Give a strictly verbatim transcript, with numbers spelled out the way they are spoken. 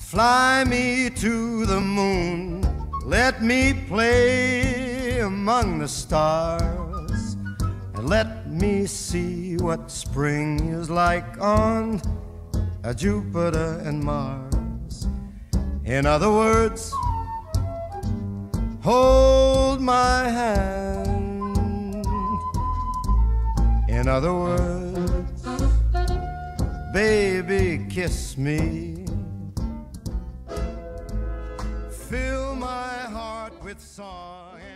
Fly me to the moon, let me play among the stars, and let me see what spring is like on Jupiter and Mars. In other words, hold my hand. In other words, baby, kiss me. Fill my heart with song.